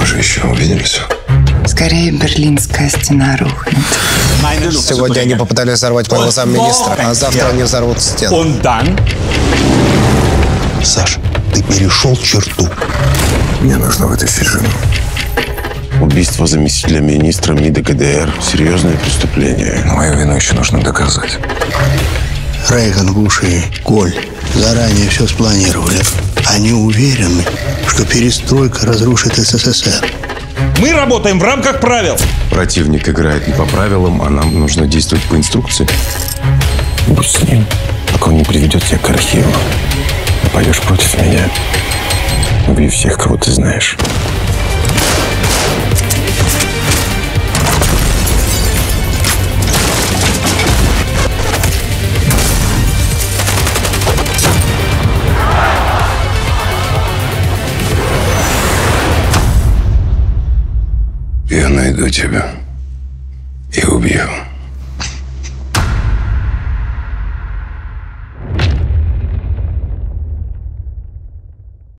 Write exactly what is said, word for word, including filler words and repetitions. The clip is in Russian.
Мы же еще увидимся. Скорее Берлинская стена рухнет. Сегодня они попытались взорвать моего замминистра, а завтра они взорвут стену. Саш, ты перешел черту. Мне нужно вытащить жену. Убийство заместителя министра МИДа ГДР. Серьезное преступление. Мою вину еще нужно доказать. Рейган, Буш и Коль заранее все спланировали. Они уверены, что перестройка разрушит СССР. Мы работаем в рамках правил. Противник играет не по правилам, а нам нужно действовать по инструкции. Будь с ним, пока он не приведет тебя к архиву. Ты пойдешь против меня. Убей всех, кого ты знаешь. Я найду тебя и убью.